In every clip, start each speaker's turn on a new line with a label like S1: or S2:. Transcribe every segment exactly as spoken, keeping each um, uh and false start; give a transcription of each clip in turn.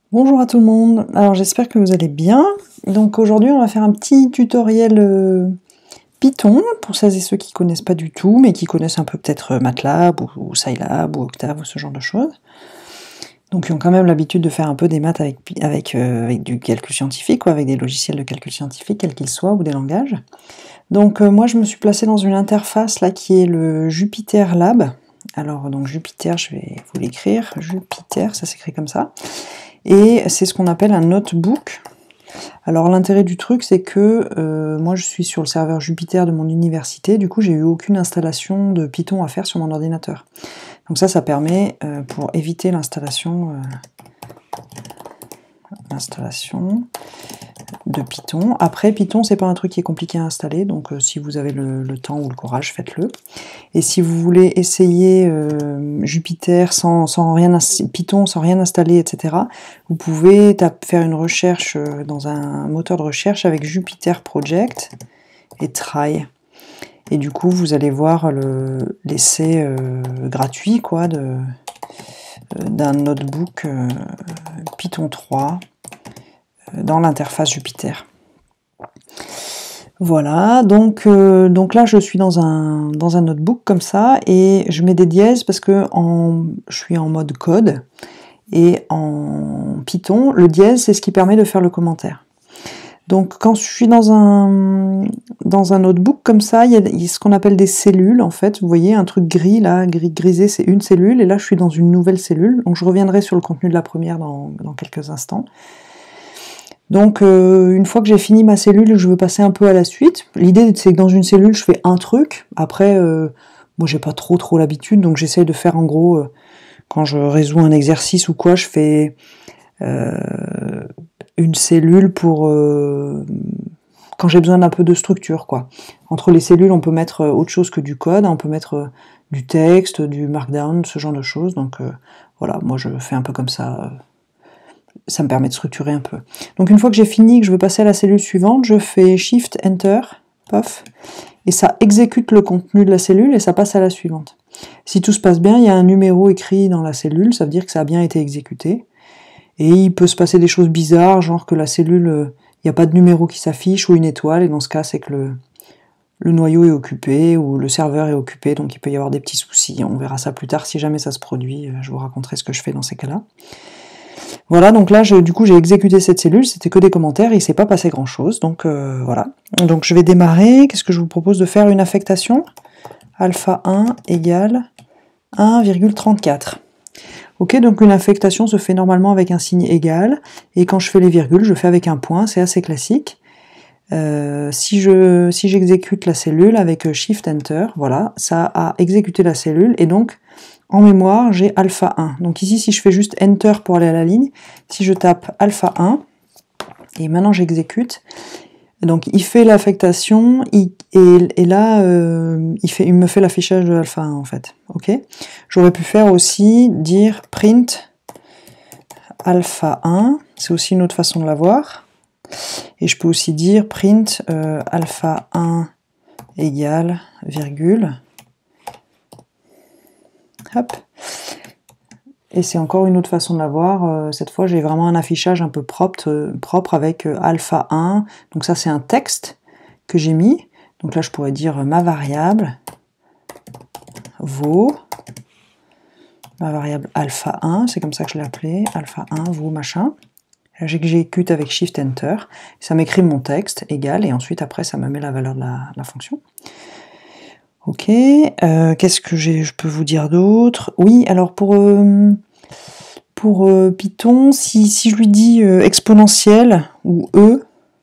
S1: Bonjour à tout le monde, alors j'espère que vous allez bien. Donc aujourd'hui on va faire un petit tutoriel euh, Python, pour celles et ceux qui connaissent pas du tout, mais qui connaissent un peu peut-être MATLAB ou, ou Scilab ou Octave ou ce genre de choses. Donc ils ont quand même l'habitude de faire un peu des maths avec, avec, euh, avec du calcul scientifique, ou avec des logiciels de calcul scientifique, quels qu'ils soient, ou des langages. Donc euh, moi je me suis placée dans une interface là qui est le Jupyter Lab. Alors donc Jupyter, je vais vous l'écrire, Jupyter, ça s'écrit comme ça. Et c'est ce qu'on appelle un notebook. Alors l'intérêt du truc, c'est que euh, moi je suis sur le serveur Jupyter de mon université, du coup j'ai eu aucune installation de Python à faire sur mon ordinateur. Donc ça, ça permet, euh, pour éviter l'installation euh, l'installation de Python. Après, Python, c'est pas un truc qui est compliqué à installer, donc euh, si vous avez le, le temps ou le courage, faites-le. Et si vous voulez essayer euh, Jupyter sans, sans rien, Python sans rien installer, et cetera, vous pouvez faire une recherche dans un moteur de recherche avec Jupyter Project et try. Et du coup, vous allez voir l'essai euh, gratuit quoi, de, euh, d'un notebook euh, Python trois euh, dans l'interface Jupyter. Voilà, donc, euh, donc là je suis dans un, dans un notebook comme ça, et je mets des dièses parce que en, je suis en mode code, et en Python, le dièse c'est ce qui permet de faire le commentaire. Donc quand je suis dans un, dans un notebook comme ça, il y a, il y a ce qu'on appelle des cellules en fait, vous voyez un truc gris là, gris grisé, c'est une cellule, et là je suis dans une nouvelle cellule, donc je reviendrai sur le contenu de la première dans, dans quelques instants. Donc euh, une fois que j'ai fini ma cellule, je veux passer un peu à la suite. L'idée c'est que dans une cellule je fais un truc, après euh, moi j'ai pas trop trop l'habitude, donc j'essaye de faire en gros, euh, quand je résous un exercice ou quoi, je fais euh, une cellule pour euh, quand j'ai besoin d'un peu de structure quoi. Entre les cellules on peut mettre autre chose que du code, on peut mettre du texte, du markdown, ce genre de choses, donc euh, voilà, moi je fais un peu comme ça. Euh, ça me permet de structurer un peu. Donc une fois que j'ai fini, que je veux passer à la cellule suivante, je fais Shift Enter, paf, et ça exécute le contenu de la cellule et ça passe à la suivante. Si tout se passe bien, il y a un numéro écrit dans la cellule, ça veut dire que ça a bien été exécuté. Et il peut se passer des choses bizarres, genre que la cellule, il n'y a pas de numéro qui s'affiche, ou une étoile, et dans ce cas c'est que le, le noyau est occupé, ou le serveur est occupé, donc il peut y avoir des petits soucis. On verra ça plus tard, si jamais ça se produit, je vous raconterai ce que je fais dans ces cas-là. Voilà, donc là, je, du coup, j'ai exécuté cette cellule, c'était que des commentaires, il ne s'est pas passé grand-chose, donc euh, voilà. Donc je vais démarrer, qu'est-ce que je vous propose de faire? Une affectation, alpha un égale un virgule trente-quatre. Ok, donc une affectation se fait normalement avec un signe égal, et quand je fais les virgules, je fais avec un point, c'est assez classique. Euh, si je, si j'exécute la cellule avec Shift Enter, voilà, ça a exécuté la cellule, et donc en mémoire, j'ai alpha un. Donc ici, si je fais juste Enter pour aller à la ligne, si je tape alpha un, et maintenant j'exécute, donc il fait l'affectation, et, et là, euh, il, fait, il me fait l'affichage de alpha un, en fait. Ok. J'aurais pu faire aussi, dire print alpha un, c'est aussi une autre façon de l'avoir. Et je peux aussi dire print euh, alpha un égale, virgule, hop. Et c'est encore une autre façon de l'avoir. Cette fois, j'ai vraiment un affichage un peu propre, propre avec alpha un. Donc ça, c'est un texte que j'ai mis. Donc là, je pourrais dire ma variable vaut, ma variable alpha un, c'est comme ça que je l'ai appelé, alpha un vaut machin. J'exécute avec Shift Enter. Ça m'écrit mon texte, égal, et ensuite, après, ça me met la valeur de la, la fonction. Ok, euh, qu'est-ce que je peux vous dire d'autre? Oui, alors pour, euh, pour euh, Python, si, si je lui dis euh, exponentielle ou E,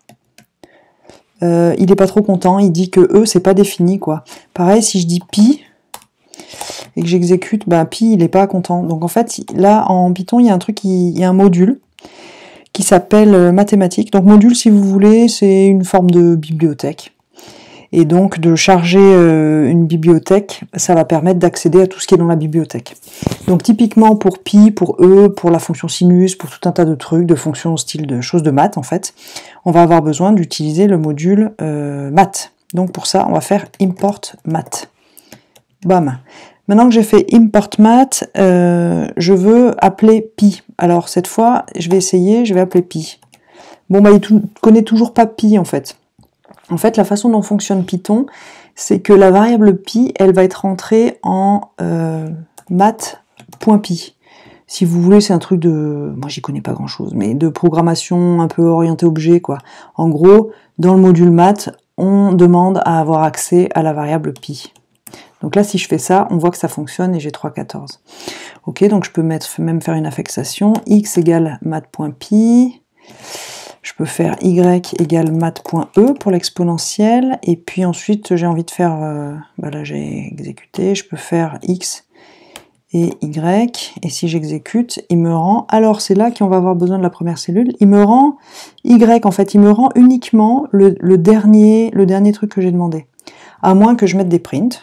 S1: euh, il n'est pas trop content, il dit que E c'est pas défini quoi. Pareil, si je dis pi et que j'exécute, bah pi il n'est pas content. Donc en fait, là en Python, il y a un truc, il y a un module qui s'appelle mathématiques. Donc module, si vous voulez, c'est une forme de bibliothèque. Et donc de charger euh, une bibliothèque, ça va permettre d'accéder à tout ce qui est dans la bibliothèque. Donc typiquement pour pi, pour e, pour la fonction sinus, pour tout un tas de trucs, de fonctions style de choses de maths en fait, on va avoir besoin d'utiliser le module euh, maths. Donc pour ça, on va faire import maths. Bam. Maintenant que j'ai fait import math, euh, je veux appeler pi. Alors cette fois, je vais essayer, je vais appeler pi. Bon, bah, il ne connaît toujours pas pi en fait. En fait, la façon dont fonctionne Python, c'est que la variable pi, elle va être rentrée en euh, math.pi. Si vous voulez, c'est un truc de... Moi, j'y connais pas grand-chose, mais de programmation un peu orientée objet, quoi. En gros, dans le module math, on demande à avoir accès à la variable pi. Donc là, si je fais ça, on voit que ça fonctionne et j'ai trois virgule quatorze. Ok, donc je peux mettre, même faire une affixation. X égale math.pi. Je peux faire y égale math.e pour l'exponentielle. Et puis ensuite, j'ai envie de faire... Euh, bah là, j'ai exécuté. Je peux faire x et y. Et si j'exécute, il me rend... Alors, c'est là qu'on va avoir besoin de la première cellule. Il me rend y, en fait. Il me rend uniquement le, le, dernier, le dernier truc que j'ai demandé. À moins que je mette des prints.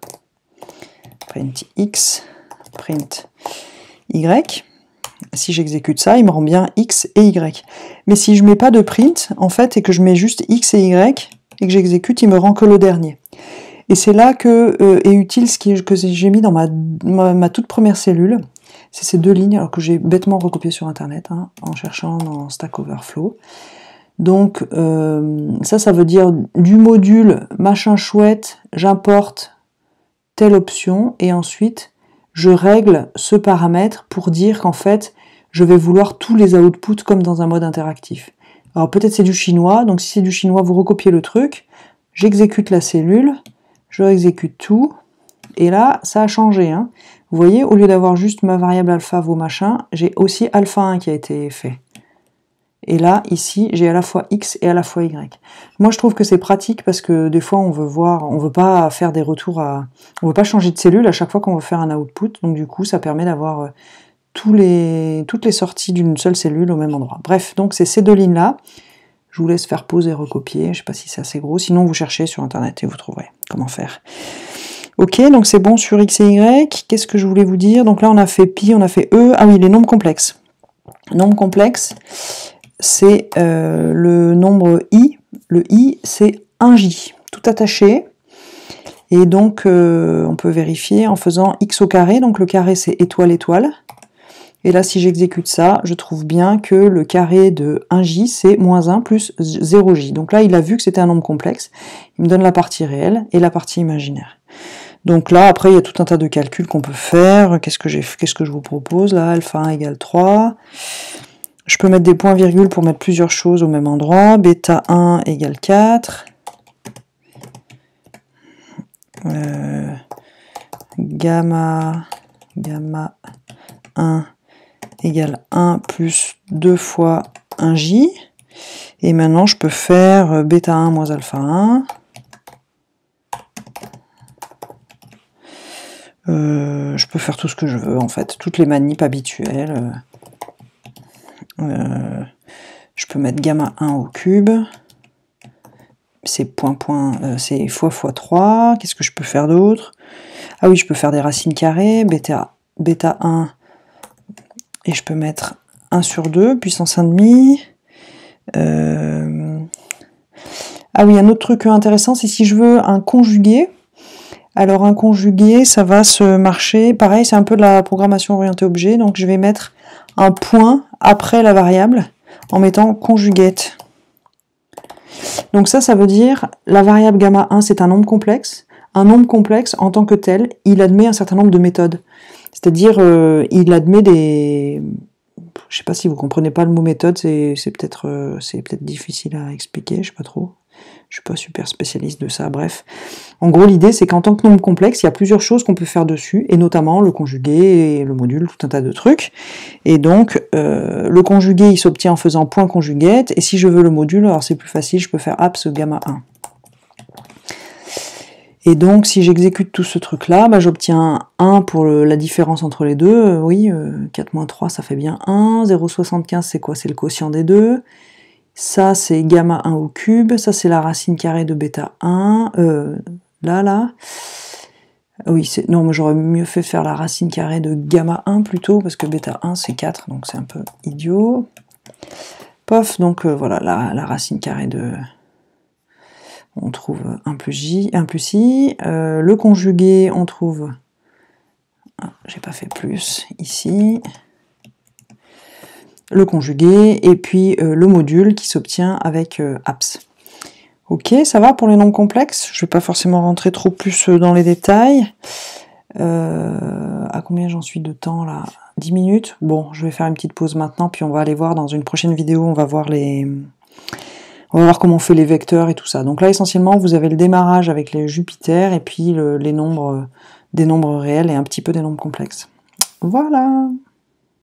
S1: Print x, print y. Si j'exécute ça, il me rend bien x et y. Mais si je mets pas de print, en fait, et que je mets juste x et y, et que j'exécute, il me rend que le dernier. Et c'est là que euh, est utile ce qui, que j'ai mis dans ma, ma, ma toute première cellule. C'est ces deux lignes, alors que j'ai bêtement recopié sur Internet, hein, en cherchant dans Stack Overflow. Donc, euh, ça, ça veut dire du module machin chouette, j'importe telle option, et ensuite je règle ce paramètre pour dire qu'en fait je vais vouloir tous les outputs comme dans un mode interactif. Alors peut-être c'est du chinois, donc si c'est du chinois vous recopiez le truc, j'exécute la cellule, je exécute tout, et là ça a changé. Hein. Vous voyez, au lieu d'avoir juste ma variable alpha vaut machin, j'ai aussi alpha un qui a été fait. Et là, ici, j'ai à la fois x et à la fois y. Moi, je trouve que c'est pratique parce que des fois, on veut voir, on veut pas faire des retours à... On veut pas changer de cellule à chaque fois qu'on veut faire un output. Donc du coup, ça permet d'avoir tous les, toutes les sorties d'une seule cellule au même endroit. Bref, donc c'est ces deux lignes-là. Je vous laisse faire pause et recopier. Je sais pas si c'est assez gros. Sinon, vous cherchez sur Internet et vous trouverez comment faire. Ok, donc c'est bon sur x et y. Qu'est-ce que je voulais vous dire? Donc là, on a fait pi, on a fait e. Ah oui, les nombres complexes. Nombres complexes... c'est euh, le nombre i. Le i, c'est un j, tout attaché. Et donc, euh, on peut vérifier en faisant x au carré. Donc, le carré, c'est étoile, étoile. Et là, si j'exécute ça, je trouve bien que le carré de un j, c'est moins un plus zéro j. Donc là, il a vu que c'était un nombre complexe. Il me donne la partie réelle et la partie imaginaire. Donc là, après, il y a tout un tas de calculs qu'on peut faire. Qu'est-ce que j'ai, qu'est-ce que je vous propose là? Alpha un égale trois. Je peux mettre des points-virgules pour mettre plusieurs choses au même endroit. Bêta un égale quatre. Euh, gamma, gamma un égale un plus deux fois un j. Et maintenant, je peux faire bêta un moins alpha un. Euh, je peux faire tout ce que je veux, en fait. Toutes les manips habituelles. Euh, je peux mettre gamma un au cube, c'est point point, euh, c'est fois fois trois. Qu'est-ce que je peux faire d'autre? Ah oui, je peux faire des racines carrées, bêta, bêta un, et je peux mettre un sur deux, puissance un virgule cinq. Euh... Ah oui, un autre truc intéressant, c'est si je veux un conjugué. Alors un conjugué, ça va se marcher, pareil, c'est un peu de la programmation orientée objet, donc je vais mettre un point après la variable en mettant conjugate. Donc ça, ça veut dire la variable gamma un, c'est un nombre complexe. Un nombre complexe, en tant que tel, il admet un certain nombre de méthodes. C'est-à-dire, euh, il admet des... Je sais pas si vous comprenez pas le mot méthode, c'est peut-être euh, c'est peut-être difficile à expliquer, je sais pas trop. Je suis pas super spécialiste de ça, bref. En gros, l'idée, c'est qu'en tant que nombre complexe, il y a plusieurs choses qu'on peut faire dessus, et notamment le conjugué, et le module, tout un tas de trucs. Et donc, euh, le conjugué, il s'obtient en faisant point conjugate, et si je veux le module, alors c'est plus facile, je peux faire apps gamma un. Et donc, si j'exécute tout ce truc-là, bah, j'obtiens un pour le, la différence entre les deux. Euh, oui, euh, quatre moins trois, ça fait bien un. zéro virgule soixante-quinze, c'est quoi? C'est le quotient des deux. Ça, c'est gamma un au cube. Ça, c'est la racine carrée de bêta un. Euh, là, là. Oui, non, mais j'aurais mieux fait faire la racine carrée de gamma un plutôt, parce que bêta un, c'est quatre, donc c'est un peu idiot. Pof, donc euh, voilà, la, la racine carrée de... On trouve un plus j, un plus i. Euh, le conjugué, on trouve Ah, j'ai pas fait plus ici. Le conjugué, et puis euh, le module qui s'obtient avec euh, apps. Ok, ça va pour les nombres complexes. Je vais pas forcément rentrer trop plus dans les détails. Euh, à combien j'en suis de temps là? dix minutes. Bon, je vais faire une petite pause maintenant, puis on va aller voir dans une prochaine vidéo, on va voir les... On va voir comment on fait les vecteurs et tout ça. Donc là, essentiellement, vous avez le démarrage avec les Jupiter, et puis le, les nombres, des nombres réels et un petit peu des nombres complexes. Voilà!